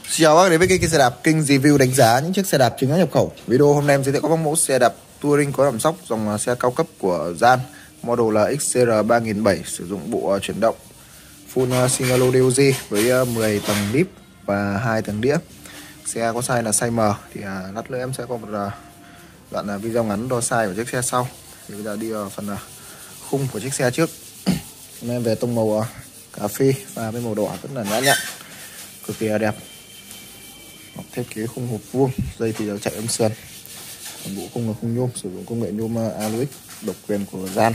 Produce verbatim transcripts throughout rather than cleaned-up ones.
Xin chào bác đến với kênh xe đạp, kênh review đánh giá những chiếc xe đạp chính hãng nhập khẩu. Video hôm nay em giới thiệu các mẫu xe đạp touring có giảm sóc dòng xe cao cấp của Gian, model là X C R ba nghìn bảy trăm, sử dụng bộ chuyển động full Signalo đê ô giê với mười tầng lip và hai tầng đĩa. Xe có size là size M. Thì lát nữa em sẽ có một đoạn video ngắn đo size của chiếc xe sau. Thì bây giờ đi vào phần khung của chiếc xe trước. Hôm nay về tông màu cà phê và với màu đỏ rất là nhã nhặn, cực kỳ đẹp. Thiết kế khung hộp vuông, dây thì chạy âm sườn. Toàn bộ khung là khung nhôm, sử dụng công nghệ nhôm Aluix độc quyền của Gian.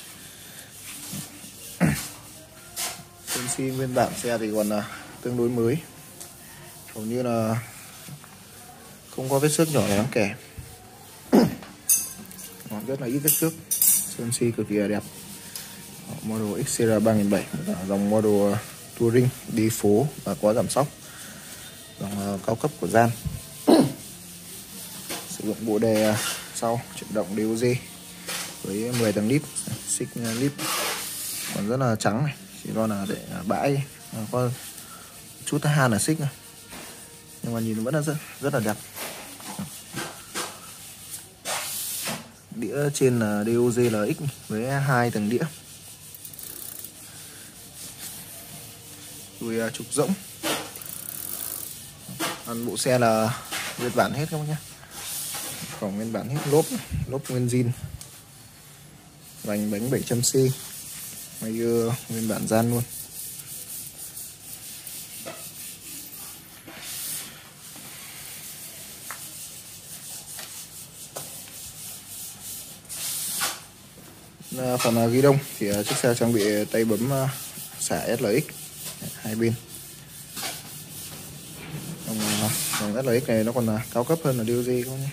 Sơn xi nguyên bản xe thì còn là tương đối mới, hầu như là không có vết xước nhỏ đáng kể, rất là ít vết xước. Sơn xi cực kỳ đẹp. Model X C R ba nghìn bảy trăm, dòng model touring đi phố và có giảm sóc, dòng cao cấp của Gian. Sử dụng bộ đề sau chuyển động đê ô giê với mười tầng lip, xích lip còn rất là trắng này, chỉ do là để bãi, có chút han ở xích này, nhưng mà nhìn vẫn là rất, rất là đẹp. Đĩa trên là đê ô giê L X với hai tầng đĩa, đuôi trục rỗng. Toàn bộ xe là nguyên bản hết các bác nhé, còn nguyên bản hết, lốp lốp nguyên zin, vành bánh bảy trăm C, may nguyên bản Gian luôn. Phần ghi đông thì chiếc xe trang bị tay bấm xả S L X hai bên. Dòng S L X này nó còn là cao cấp hơn là đê ô giê không nhé.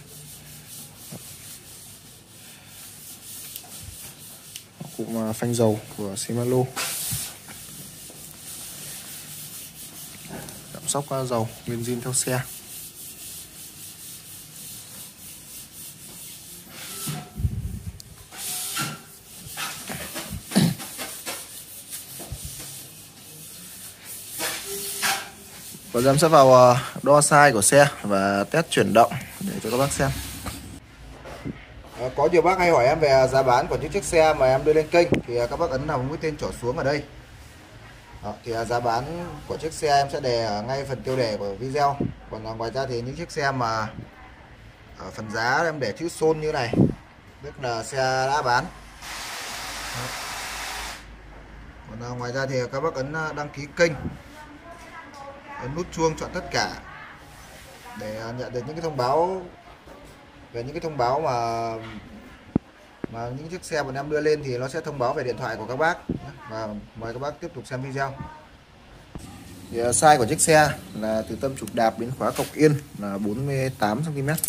Cụm phanh dầu của Shimano, giảm sóc dầu nguyên zin theo xe. Và em sẽ vào đo size của xe và test chuyển động để cho các bác xem. À, có nhiều bác hay hỏi em về giá bán của những chiếc xe mà em đưa lên kênh, thì các bác ấn vào mũi tên trỏ xuống ở đây. Đó, thì giá bán của chiếc xe em sẽ đề ở ngay phần tiêu đề của video. Còn ngoài ra thì những chiếc xe mà ở phần giá em để chữ Son như này, tức là xe đã bán. Đó. Còn ngoài ra thì các bác ấn đăng ký kênh, ấn nút chuông chọn tất cả để nhận được những cái thông báo về những cái thông báo mà mà những chiếc xe bọn em đưa lên, thì nó sẽ thông báo về điện thoại của các bác. Và mời các bác tiếp tục xem video. Thì size của chiếc xe là từ tâm trục đạp đến khóa cọc yên là bốn mươi tám xăng ti mét,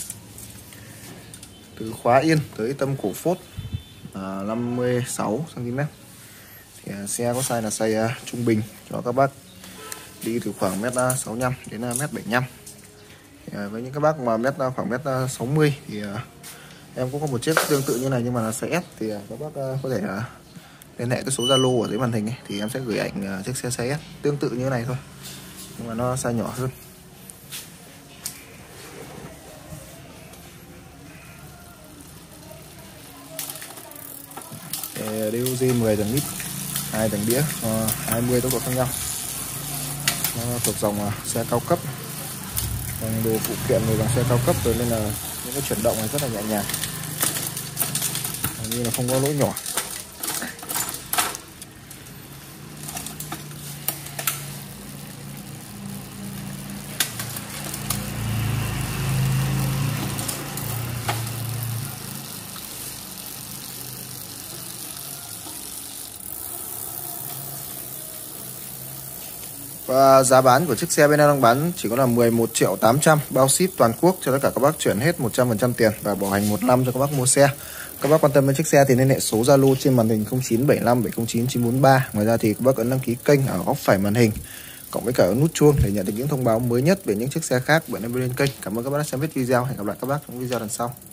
từ khóa yên tới tâm cổ phốt là năm mươi sáu xăng ti mét. Thì xe có size là size trung bình cho các bác đi từ khoảng mét sáu mươi lăm đến mét bảy mươi lăm. Thì với những các bác mà mét khoảng mét sáu mươi thì em cũng có một chiếc tương tự như này nhưng mà là size S, thì các bác có thể liên hệ cái số Zalo ở dưới màn hình ấy, thì em sẽ gửi ảnh chiếc xe size S tương tự như thế này thôi, nhưng mà nó size nhỏ hơn. đê ô giê mười tầng lip, hai tầng đĩa, hai mươi tốc độ khác nhau. Nó thuộc dòng xe cao cấp, dòng đồ phụ kiện rồi, dòng xe cao cấp rồi, nên là những cái chuyển động này rất là nhẹ nhàng, như là không có lỗi nhỏ. Và giá bán của chiếc xe bên em đang bán chỉ có là mười một triệu tám trăm, bao ship toàn quốc cho tất cả các bác chuyển hết một trăm phần trăm tiền và bảo hành một năm cho các bác mua xe. Các bác quan tâm đến chiếc xe thì liên hệ số Zalo trên màn hình không chín bảy năm bảy không chín chín bốn ba. Ngoài ra thì các bác ấn đăng ký kênh ở góc phải màn hình cộng với cả nút chuông để nhận được những thông báo mới nhất về những chiếc xe khác bọn em đưa lên kênh. Cảm ơn các bác đã xem hết video. Hẹn gặp lại các bác trong video lần sau.